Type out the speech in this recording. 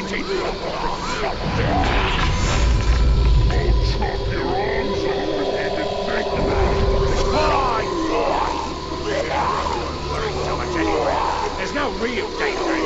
rooted. I'll chop your arms off if you can think about it. Fine, fine. Worry too much anyway. There's no real danger